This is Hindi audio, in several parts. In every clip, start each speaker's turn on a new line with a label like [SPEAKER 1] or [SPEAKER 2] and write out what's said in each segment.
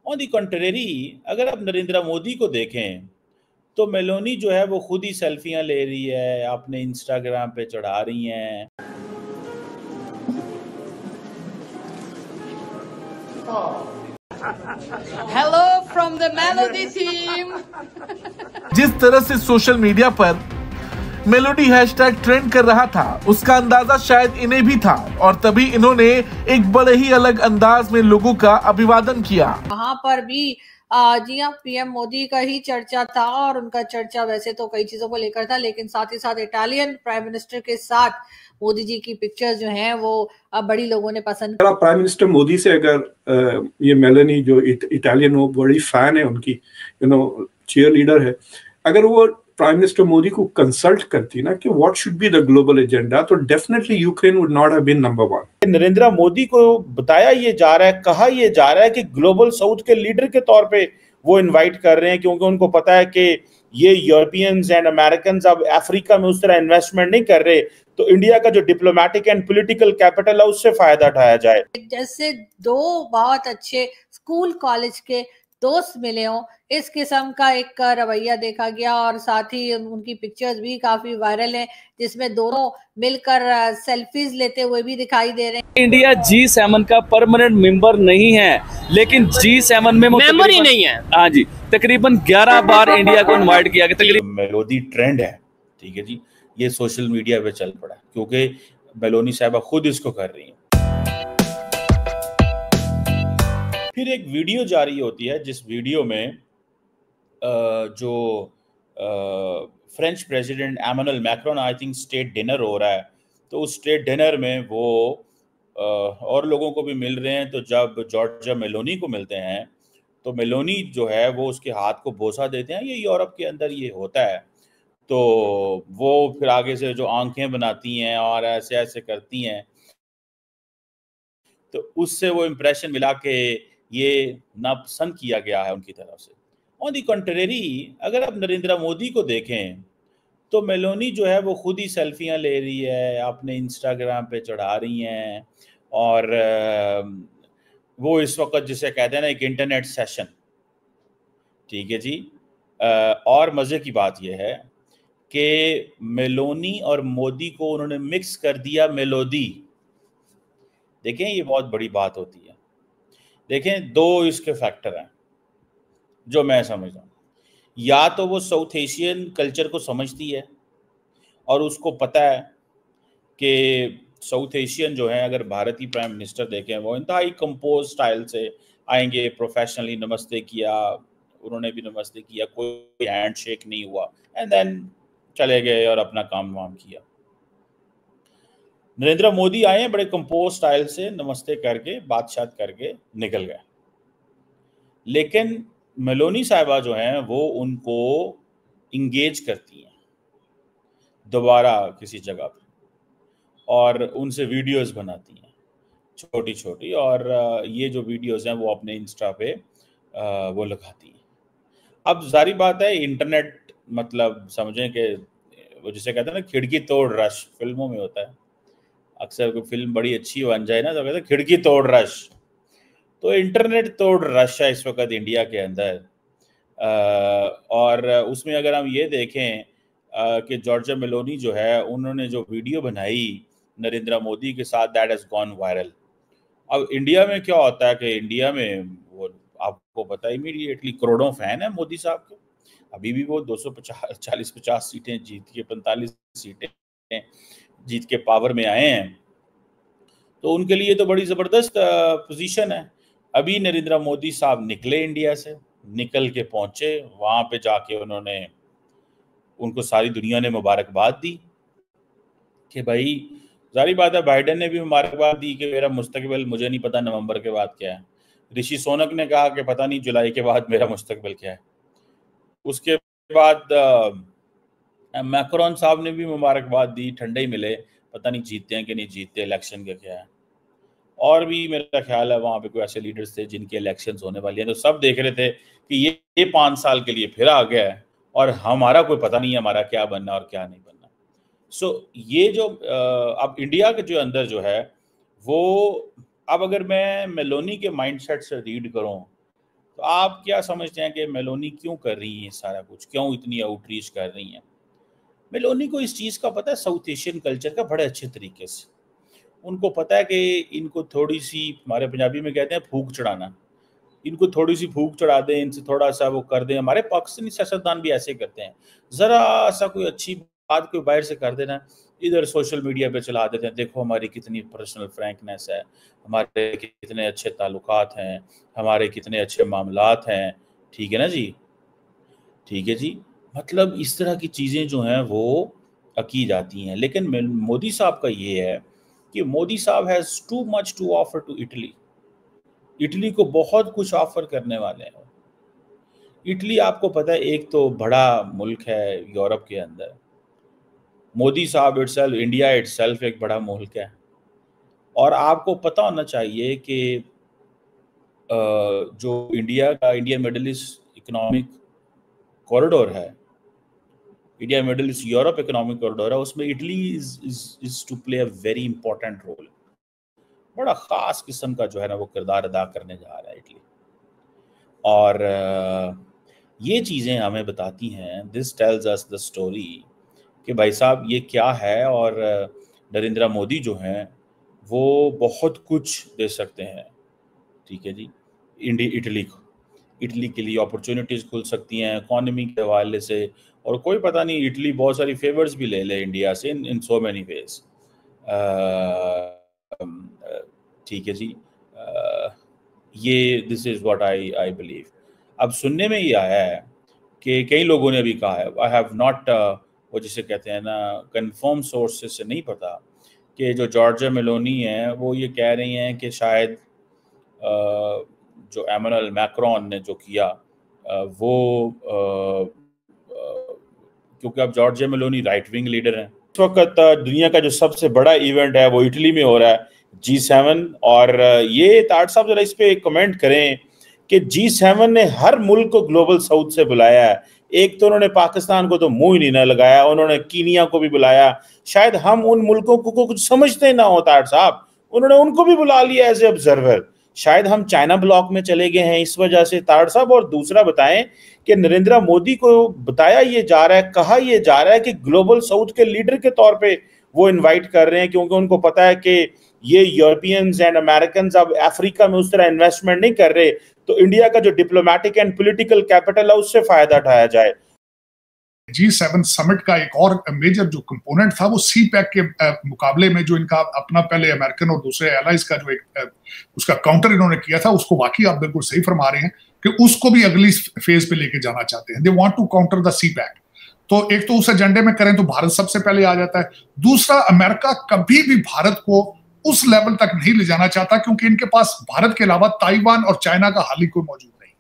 [SPEAKER 1] ऑन दी कंट्रेरी अगर आप नरेंद्र मोदी को देखें तो मेलोनी जो है वो खुद ही सेल्फियां ले रही है, अपने इंस्टाग्राम पे चढ़ा रही हैं।
[SPEAKER 2] Hello from the Melodi team.
[SPEAKER 3] जिस तरह से सोशल मीडिया पर मेलोडी हैशटैग ट्रेंड कर रहा था उसका अंदाजा शायद इन्हें भी था और तभी इन्होंने एक बड़े ही अलग अंदाज में लोगों का अभिवादन किया।
[SPEAKER 2] वहां पर भी जी हाँ, पीएम मोदी का ही चर्चा था और उनका चर्चा वैसे तो कई चीजों को लेकर था, लेकिन साथ ही साथ इटालियन प्राइम मिनिस्टर के साथ मोदी जी की पिक्चर्स जो हैं वो बड़ी लोगों ने पसंद।
[SPEAKER 4] प्राइम मिनिस्टर मोदी से अगर ये मेलोनी जो इटालियन हो, बड़ी फैन है उनकी, चीयर लीडर है, अगर वो प्राइम मिनिस्टर मोदी को कंसल्ट करती ना कि what should be the global agenda, तो definitely Ukraine would not have been number 1।
[SPEAKER 1] Narendra Modi को बताया ये जा रहा है, कहा ये जा रहा है कि ग्लोबल साउथ के लीडर के तौर पे वो इनवाइट कर रहे हैं, क्योंकि उनको पता है कि ये यूरोपियंस एंड अमेरिकन अब अफ्रीका में उस तरह इन्वेस्टमेंट नहीं कर रहे, तो इंडिया का जो डिप्लोमेटिक एंड पॉलिटिकल कैपिटल है उससे फायदा उठाया जाए।
[SPEAKER 2] जैसे दो बहुत अच्छे स्कूल कॉलेज के दोस्त मिले हों, इस किस्म का एक रवैया देखा गया और साथ ही उनकी पिक्चर्स भी काफी वायरल हैं जिसमें दोनों मिलकर सेल्फीज लेते हुए भी दिखाई दे रहे हैं।
[SPEAKER 5] इंडिया G7 का परमानेंट मेंबर नहीं है, लेकिन G7 में मेंबर ही नहीं है। हाँ जी, तकरीबन 11 बार इंडिया को इनवाइट किया गया।
[SPEAKER 1] मेलोडी ट्रेंड है, ठीक है जी, ये सोशल मीडिया पे चल पड़ा क्योंकि मेलोनी साहबा खुद इसको कर रही हैं। फिर एक वीडियो जारी होती है जिस वीडियो में जो French president Emmanuel Macron I think state dinner हो रहा है, तो उस स्टेट डिनर में वो और लोगों को भी मिल रहे हैं। तो जब जॉर्जिया मेलोनी को मिलते हैं तो मेलोनी जो है वो उसके हाथ को बोसा देते हैं, ये यूरोप के अंदर ये होता है। तो वो फिर आगे से जो आंखें बनाती हैं और ऐसे ऐसे करती हैं, तो उससे वो इम्प्रेशन मिला कि ये नापसंद किया गया है उनकी तरफ से। ऑन दी कंट्रेरी अगर आप नरेंद्र मोदी को देखें तो मेलोनी जो है वो खुद ही सेल्फियां ले रही है, अपने इंस्टाग्राम पे चढ़ा रही हैं और वो इस वक्त जिसे कहते हैं ना एक इंटरनेट सेशन, ठीक है जी। और मज़े की बात यह है कि मेलोनी और मोदी को उन्होंने मिक्स कर दिया मेलोडी। देखें ये बहुत बड़ी बात होती है। देखें दो इसके फैक्टर हैं जो मैं समझता हूँ, या तो वो साउथ एशियन कल्चर को समझती है और उसको पता है कि साउथ एशियन जो है, अगर भारतीय प्राइम मिनिस्टर देखें वो इंतहाई कंपोज स्टाइल से आएंगे, प्रोफेशनली नमस्ते किया, उन्होंने भी नमस्ते किया, कोई हैंड शेक नहीं हुआ, एंड देन चले गए और अपना काम वाम किया। नरेंद्र मोदी आए बड़े कंपोज स्टाइल से नमस्ते करके बातचीत करके निकल गए, लेकिन मेलोनी साहिबा जो हैं वो उनको इंगेज करती हैं दोबारा किसी जगह पे और उनसे वीडियोस बनाती हैं छोटी छोटी, और ये जो वीडियोस हैं वो अपने इंस्टा पे वो लगाती हैं। अब जारी बात है, इंटरनेट मतलब समझें कि वो जिसे कहते हैं ना खिड़की तोड़ रश, फिल्मों में होता है अक्सर, कोई फिल्म बड़ी अच्छी बन जाए ना तो कहते हैं खिड़की तोड़ रश, तो इंटरनेट तोड़ रश है इस वक्त इंडिया के अंदर। और उसमें अगर हम ये देखें कि जॉर्जिया मेलोनी जो है उन्होंने जो वीडियो बनाई नरेंद्र मोदी के साथ, दैट हैज़ गॉन वायरल। अब इंडिया में क्या होता है कि इंडिया में वो आपको पता है इमीडिएटली करोड़ों फैन है मोदी साहब के। अभी भी वो 240-50 सीटें जीत के 45 सीटें जीत के पावर में आए हैं, तो उनके लिए तो बड़ी ज़बरदस्त पोजीशन है। अभी नरेंद्र मोदी साहब निकले इंडिया से, निकल के पहुंचे वहां पे, जाके उन्होंने उनको सारी दुनिया ने मुबारकबाद दी कि भाई जारी बात है, बाइडेन ने भी मुबारकबाद दी कि मेरा मुस्तकबिल मुझे नहीं पता नवंबर के बाद क्या है। ऋषि सुनक ने कहा कि पता नहीं जुलाई के बाद मेरा मुस्तकबिल क्या है। उसके बाद मैक्रोन साहब ने भी मुबारकबाद दी, ठंडे ही मिले, पता नहीं जीतते हैं कि नहीं जीतते, इलेक्शन का क्या है। और भी मेरा ख्याल है वहाँ पे कोई ऐसे लीडर्स थे जिनके इलेक्शंस होने वाली हैं, तो सब देख रहे थे कि ये 5 साल के लिए फिर आ गया है और हमारा कोई पता नहीं है हमारा क्या बनना और क्या नहीं बनना। सो ये जो अब इंडिया के जो अंदर जो है वो, अब अगर मैं मेलोनी के माइंडसेट से रीड करूं तो आप क्या समझते हैं कि मेलोनी क्यों कर रही है सारा कुछ, क्यों इतनी आउटरीच कर रही हैं? मेलोनी को इस चीज़ का पता है, साउथ एशियन कल्चर का बड़े अच्छे तरीके से। उनको पता है कि इनको थोड़ी सी, हमारे पंजाबी में कहते हैं फूक चढ़ाना, इनको थोड़ी सी फूक चढ़ा दें, इनसे थोड़ा सा वो कर दें। हमारे पाकिस्तानी सियासतदान भी ऐसे करते हैं, ज़रा सा कोई अच्छी बात कोई बाहर से कर देना, इधर सोशल मीडिया पे चला देते हैं, देखो हमारी कितनी पर्सनल फ्रैंकनेस है, हमारे कितने अच्छे ताल्लुकात हैं, हमारे कितने अच्छे मामलात हैं। ठीक है ना जी, ठीक है जी। मतलब इस तरह की चीज़ें जो हैं वो की जाती हैं। लेकिन मोदी साहब का ये है कि मोदी साहब has too much to offer to Italy. Italy को बहुत कुछ ऑफर करने वाले हैं। इटली आपको पता है एक तो बड़ा मुल्क है यूरोप के अंदर, मोदी साहब इटसेल्फ, इंडिया इटसेल्फ एक बड़ा मुल्क है। और आपको पता होना चाहिए कि जो India middle east economic corridor है, India middle east Europe economic corridor है, उसमें Italy is to play a very important role. बड़ा ख़ास किस्म का जो है ना वो किरदार अदा करने जा रहा है इटली। और ये चीज़ें हमें बताती हैं, this tells us the story कि भाई साहब ये क्या है। और नरेंद्र मोदी जो हैं वो बहुत कुछ दे सकते हैं। ठीक है जी, इटली के लिए अपॉर्चुनिटीज़ खुल सकती हैं इकोनॉमी के हवाले से। और कोई पता नहीं, इटली बहुत सारी फेवर्स भी ले ले इंडिया से इन सो मैनी वेज। ठीक है जी, ये this is what I believe. अब सुनने में ये आया है कि कई लोगों ने भी कहा है, आई हैव नॉट, वो जिसे कहते हैं ना कंफर्म सोर्सेस से नहीं पता, कि जो जॉर्जिया मेलोनी हैं वो ये कह रही हैं कि शायद जो एमैनुअल मैक्रोन ने जो किया वो क्योंकि अब Giorgia Meloni right wing leader हैं। इस वक्त दुनिया का जो सबसे बड़ा इवेंट है वो इटली में हो रहा है, G7। और ये ताट साहब जरा इस पे कमेंट करें कि G7 ने हर मुल्क को ग्लोबल साउथ से बुलाया है। एक तो उन्होंने पाकिस्तान को तो मुंह ही नहीं ना लगाया, उन्होंने कीनिया को भी बुलाया। शायद हम उन मुल्कों को कुछ समझते ना हो ताट साहब, उन्होंने उनको भी बुला लिया एज ए ऑब्जर्वर। शायद हम चाइना ब्लॉक में चले गए हैं इस वजह से ताड़ साहब। और दूसरा बताएं कि नरेंद्र मोदी को बताया ये जा रहा है, कहा ये जा रहा है कि ग्लोबल साउथ के लीडर के तौर पे वो इनवाइट कर रहे हैं, क्योंकि उनको पता है कि ये यूरोपियंस एंड अमेरिकन अब अफ्रीका में उस तरह इन्वेस्टमेंट नहीं कर रहे, तो इंडिया का जो डिप्लोमेटिक एंड पॉलिटिकल कैपिटल है उससे फायदा उठाया जाए।
[SPEAKER 6] G7 समिट का एक और मेजर जो कंपोनेंट था वो CPEC के मुकाबले में जो इनका अपना पहले अमेरिकन और दूसरे एलाइज का जो एक उसका काउंटर इन्होंने किया था, उसको वाकई आप बिल्कुल सही फरमा रहे हैं कि उसको भी अगली फेज पे लेके जाना चाहते हैं। They want to counter the CPEC। तो एक तो उस एजेंडे में करें तो भारत सबसे पहले आ जाता है। दूसरा, अमेरिका कभी भी भारत को उस लेवल तक नहीं ले जाना चाहता, क्योंकि इनके पास भारत के अलावा ताइवान और चाइना का हाल ही कोई मौजूद नहीं।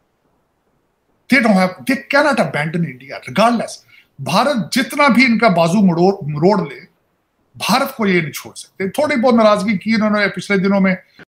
[SPEAKER 6] they cannot abandon India regardless। Bharat जितना भी इनका बाजू मरोड़ ले, भारत को ये नहीं छोड़ सकते। थोड़ी बहुत नाराजगी की इन्होंने पिछले दिनों में